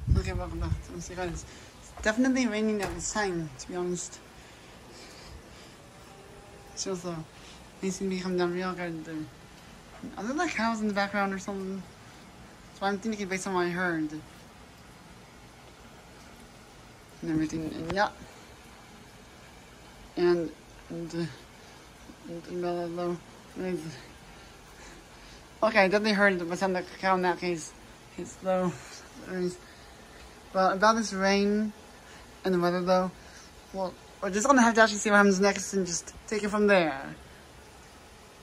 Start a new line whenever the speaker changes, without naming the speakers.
Okay, welcome back to Mr. Guidance. It's definitely raining at this time, to be honest. It's just they seem to be coming down real good there. Are there like cows in the background or something? So I'm thinking based on what I heard. And everything, and yeah. And blah, blah, blah. Okay, I definitely heard what's on the cow in that case. It's low. Well, about this rain and the weather though, well, we're just gonna have to actually see what happens next and just take it from there.